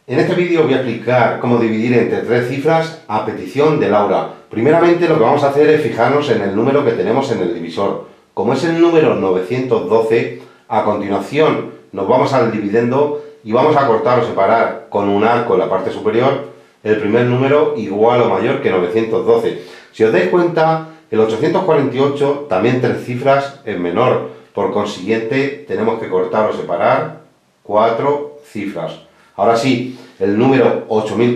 En este vídeo voy a explicar cómo dividir entre tres cifras a petición de Laura. Primeramente lo que vamos a hacer es fijarnos en el número que tenemos en el divisor. Como es el número 912, a continuación nos vamos al dividendo y vamos a cortar o separar con un arco en la parte superior el primer número igual o mayor que 912. Si os dais cuenta, el 848, también tres cifras, es menor. Por consiguiente, tenemos que cortar o separar cuatro cifras. Ahora sí, el número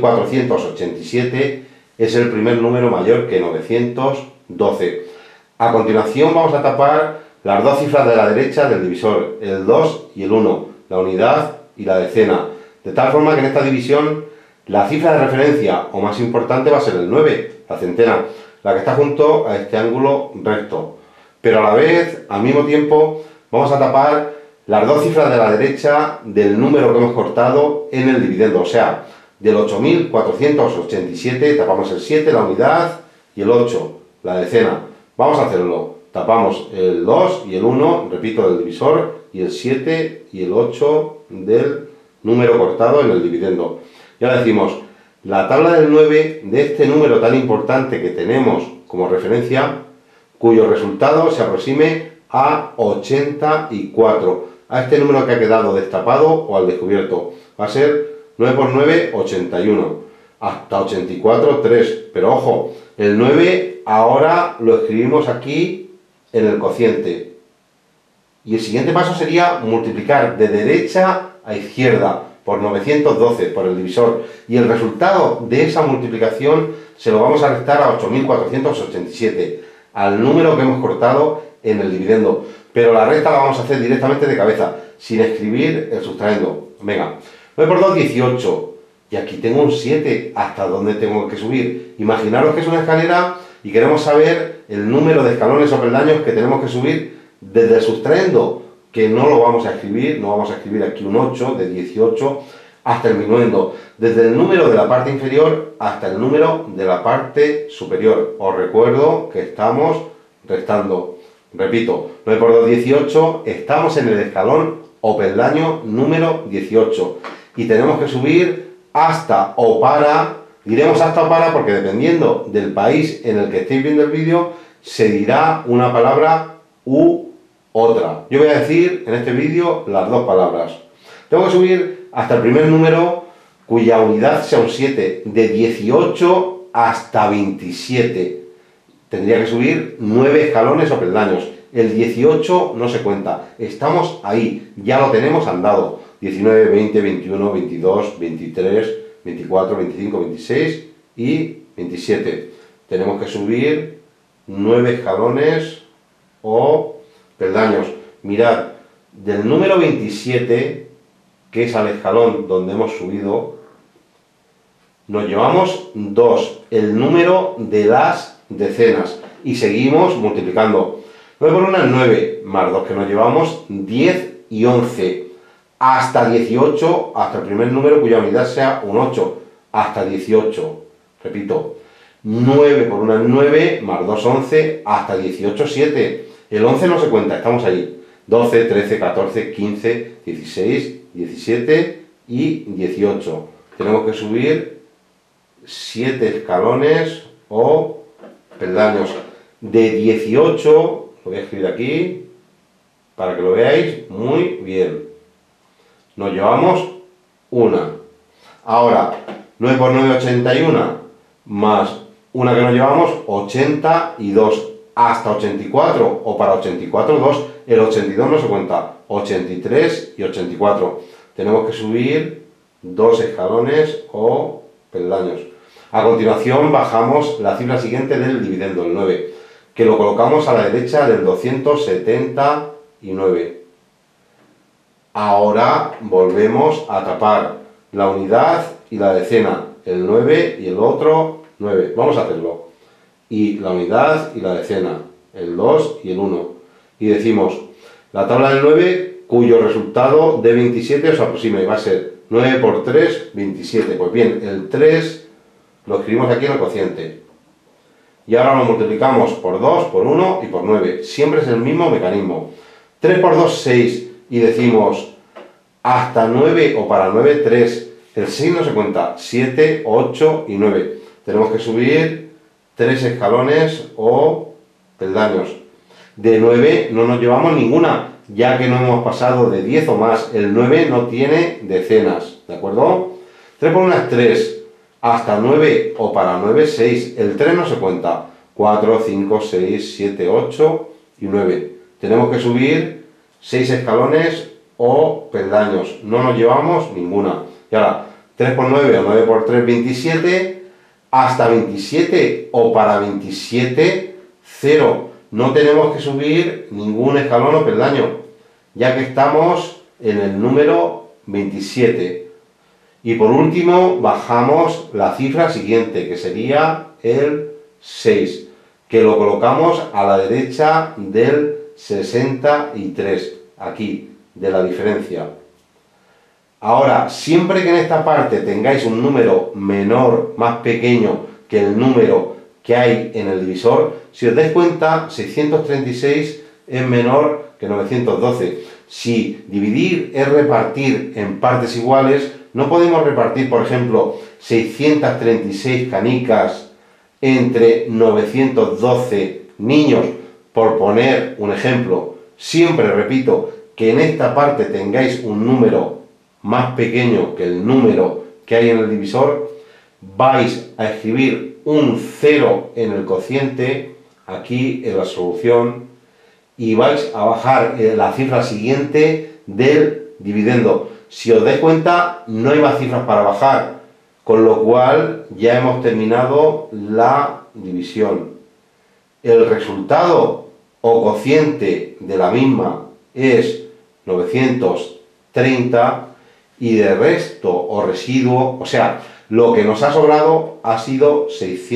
8487 es el primer número mayor que 912. A continuación vamos a tapar las dos cifras de la derecha del divisor, el 2 y el 1, la unidad y la decena. De tal forma que en esta división la cifra de referencia o más importante va a ser el 9, la centena, la que está junto a este ángulo recto. Pero a la vez, al mismo tiempo, vamos a tapar las dos cifras de la derecha del número que hemos cortado en el dividendo. O sea, del 8487 tapamos el 7, la unidad, y el 8, la decena. Vamos a hacerlo. Tapamos el 2 y el 1, repito, del divisor, y el 7 y el 8 del número cortado en el dividendo. Y ahora decimos, la tabla del 9 de este número tan importante que tenemos como referencia, cuyo resultado se aproxime a 84, a este número que ha quedado destapado o al descubierto. Va a ser 9 por 9, 81, hasta 84, 3. Pero ojo, el 9 ahora lo escribimos aquí en el cociente. Y el siguiente paso sería multiplicar de derecha a izquierda por 912, por el divisor. Y el resultado de esa multiplicación se lo vamos a restar a 8487, al número que hemos cortado en el dividendo. Pero la resta la vamos a hacer directamente de cabeza, sin escribir el sustrayendo. Venga, 9 por 2, 18. Y aquí tengo un 7. ¿Hasta dónde tengo que subir? Imaginaros que es una escalera y queremos saber el número de escalones o peldaños que tenemos que subir desde el sustrayendo, que no lo vamos a escribir, no vamos a escribir aquí un 8, de 18 hasta el minuendo, desde el número de la parte inferior hasta el número de la parte superior. Os recuerdo que estamos restando. Repito, 9 por 2, 18, estamos en el escalón o peldaño número 18 y tenemos que subir hasta o para, diremos hasta o para porque dependiendo del país en el que estéis viendo el vídeo, se dirá una palabra u otra. Yo voy a decir en este vídeo las dos palabras. Tengo que subir hasta el primer número cuya unidad sea un 7, de 18 hasta 27. Tendría que subir 9 escalones o peldaños. El 18 no se cuenta. Estamos ahí. Ya lo tenemos andado. 19, 20, 21, 22, 23, 24, 25, 26 y 27. Tenemos que subir 9 escalones o peldaños. Mirad, del número 27, que es al escalón donde hemos subido, nos llevamos 2, el número de las decenas, y seguimos multiplicando. 9 por 1 es 9, más 2 que nos llevamos, 10 y 11, hasta 18, hasta el primer número cuya unidad sea un 8, hasta 18, repito, 9 por 1 es 9, más 2, 11, hasta 18, 7. El 11 no se cuenta, estamos ahí. 12, 13, 14, 15, 16, 17 y 18. Tenemos que subir 7 escalones o peldaños. De 18, lo voy a escribir aquí, para que lo veáis muy bien. Nos llevamos una. Ahora, 9 por 9, 81, más una que nos llevamos, 82. Hasta 84, o para 84, 2, el 82 no se cuenta, 83 y 84. Tenemos que subir 2 escalones o peldaños. A continuación bajamos la cifra siguiente del dividendo, el 9, que lo colocamos a la derecha del 279. Ahora volvemos a tapar la unidad y la decena, el 9 y el otro 9. Vamos a hacerlo. Y la unidad y la decena, el 2 y el 1. Y decimos, la tabla del 9, cuyo resultado de 27 os aproxima, y va a ser 9 por 3, 27. Pues bien, el 3 lo escribimos aquí en el cociente. Y ahora lo multiplicamos por 2, por 1 y por 9. Siempre es el mismo mecanismo. 3 por 2, 6. Y decimos, hasta 9 o para 9, 3. El 6 no se cuenta, 7, 8 y 9. Tenemos que subir 3 escalones o peldaños. De 9 no nos llevamos ninguna, ya que no hemos pasado de 10 o más. El 9 no tiene decenas, ¿de acuerdo? 3 por 1 es 3, hasta 9 o para 9, 6. El 3 no se cuenta, 4, 5, 6, 7, 8 y 9. Tenemos que subir 6 escalones o peldaños, no nos llevamos ninguna. Y ahora, 3 por 9 o 9 por 3, 27, hasta 27 o para 27, 0. No tenemos que subir ningún escalón o peldaño, ya que estamos en el número 27. Y por último, bajamos la cifra siguiente, que sería el 6, que lo colocamos a la derecha del 63, aquí, de la diferencia. Ahora, siempre que en esta parte tengáis un número menor, más pequeño que el número que hay en el divisor, si os dais cuenta, 636 es menor que 912. Si dividir es repartir en partes iguales, no podemos repartir, por ejemplo, 636 canicas entre 912 niños, por poner un ejemplo. Siempre repito que en esta parte tengáis un número más pequeño que el número que hay en el divisor, vais a escribir un 0 en el cociente, aquí en la solución, y vais a bajar la cifra siguiente del dividendo. Si os dais cuenta, no hay más cifras para bajar, con lo cual ya hemos terminado la división. El resultado o cociente de la misma es 930 y de resto o residuo, o sea, lo que nos ha sobrado ha sido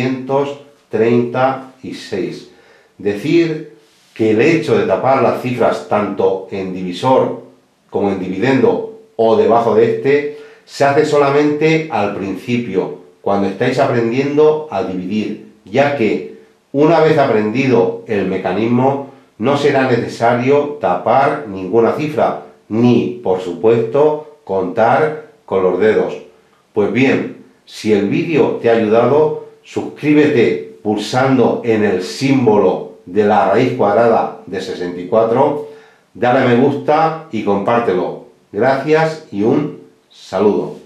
636. Decir que el hecho de tapar las cifras tanto en divisor como en dividendo o debajo de este se hace solamente al principio, cuando estáis aprendiendo a dividir, ya que una vez aprendido el mecanismo no será necesario tapar ninguna cifra, ni, por supuesto, contar con los dedos. Pues bien, si el vídeo te ha ayudado, suscríbete pulsando en el símbolo de la raíz cuadrada de 64, dale a me gusta y compártelo. Gracias y un saludo.